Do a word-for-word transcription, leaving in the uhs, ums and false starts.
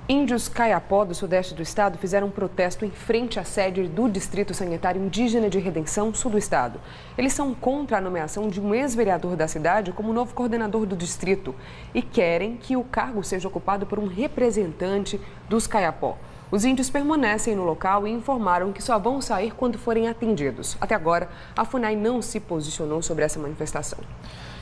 Índios Caiapó, do sudeste do estado, fizeram um protesto em frente à sede do Distrito Sanitário Indígena de Redenção, sul do estado. Eles são contra a nomeação de um ex-vereador da cidade como novo coordenador do distrito e querem que o cargo seja ocupado por um representante dos Caiapó. Os índios permanecem no local e informaram que só vão sair quando forem atendidos. Até agora, a FUNAI não se posicionou sobre essa manifestação.